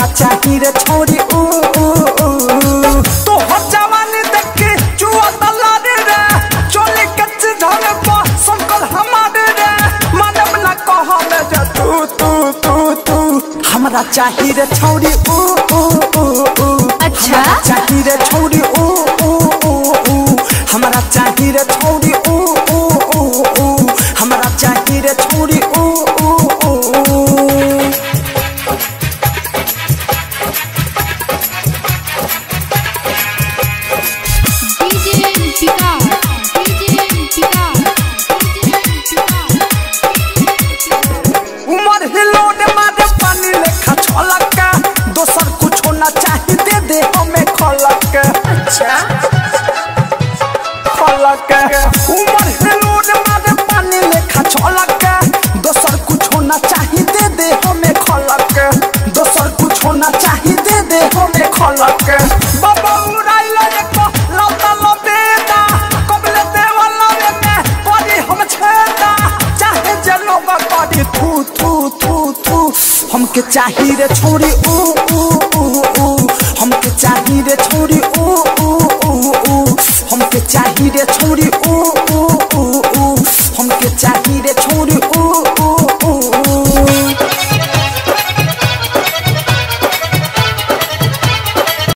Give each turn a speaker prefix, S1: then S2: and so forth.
S1: चाही रे छोरी ऊ तो हो जवानी देख के जुआ तला रे चोली कच्च झोले पा संकल हमारे रे मानव ना कहले जे तू हमरा चाही रे छोरी ऊ
S2: अच्छा
S1: चाही रे छोरी ऊ हमरा चाही रे छोरी ऊ हमरा चाही रे छोरी ऊ उमर हिलोने मारे पानी लेखा छलक दोसर कुछो ना चाही दे दे हमें खलक
S2: अच्छा
S1: खलक उमर हिलोने मारे पानी लेखा छलक दोसर कुछो ना चाही दे दे हमें खलक दोसर कुछो ना चाही दे दे हमें खलक बाबा उड़ाइला एक लौटा लबेदा कबले देवाला में परी हम छेदा चाहे जलोबा करी थू हमके चाही रे छोरी ऊ हमके चाही रे छोरी ऊ हमके चाही रे छोरी ऊ हमके चाही रे छोरी ऊ